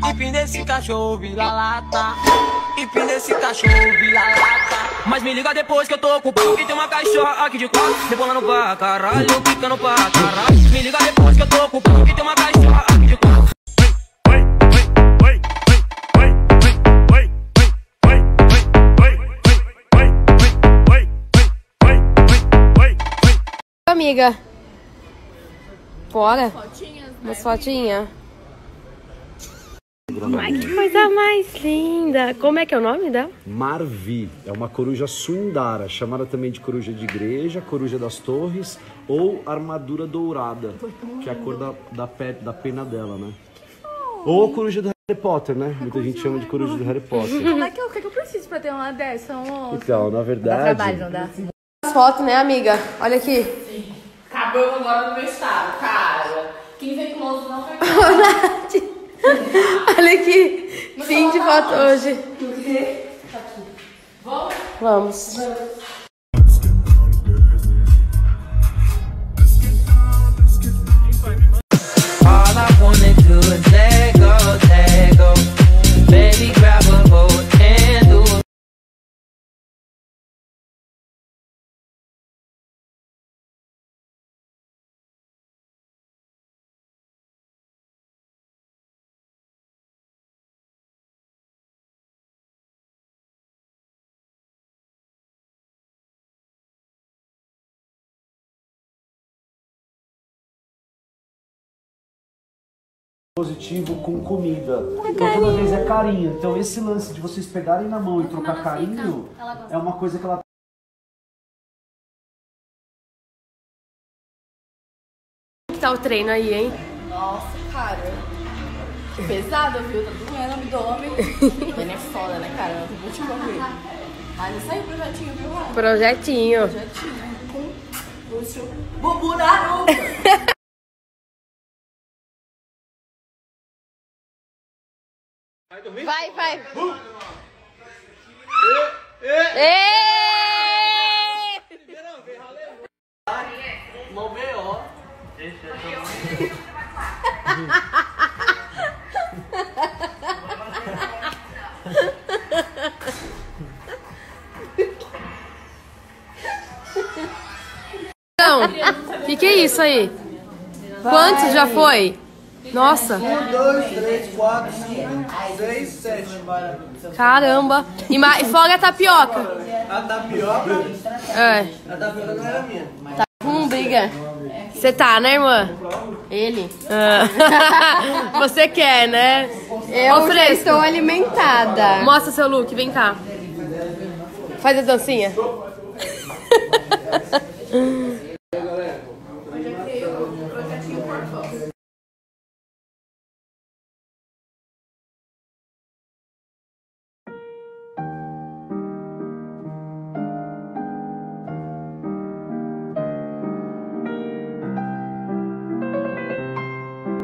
Empina desse cachorro, vira-lata. Empina desse cachorro, vira-lata. Mas me liga depois que eu tô com o pau. Que tem uma caixa aqui de quatro, rebolando pra caralho, picando pra caralho. Me liga depois que eu tô com o pau. Que tem uma caixa aqui de quatro. Amiga, bora? Umas fotinhas. Ai, que coisa mais linda. Como é que é o nome dela? Marvi. É uma coruja Sundara, chamada também de coruja de igreja, coruja das torres ou armadura dourada, que é a cor da pena dela, né? Ou coruja do Harry Potter, né? Muita gente chama de coruja do Harry Potter. Como é que eu preciso pra ter uma dessa, moça? Então, na verdade... Dá trabalho, não dá? As fotos, né, amiga? Olha aqui. Sim. Acabou agora no meu estado, cara. Quem vem com louso não foi com Olha aqui. Fim de foto hoje. O quê? Tá aqui. Vamos. All I wanna do is let go. Baby, grab a hold and do. Positivo com comida. Então toda vez é carinho. Então esse lance de vocês pegarem na mão e trocar carinho é uma coisa que ela... Como tá o treino aí, hein? Nossa, cara. Pesado, viu? Tá doendo o abdômen. Ele é foda, né, cara? Eu vou te correr. Mas isso aí, projetinho, viu, Rafa? Projetinho. Projetinho. Com o seu Bubu Naruto. Vai. Não, que é isso aí? Quantos já foi? Nossa. 1, 2, 3, 4, 5, 6, 7. Caramba. E fora a tapioca. A tapioca? É. A tapioca não era minha. Tá com briga. Você tá, né, irmã? Ele? Ah. Você quer, né? Eu já estou alimentada. Mostra seu look, vem cá. Faz a dancinha.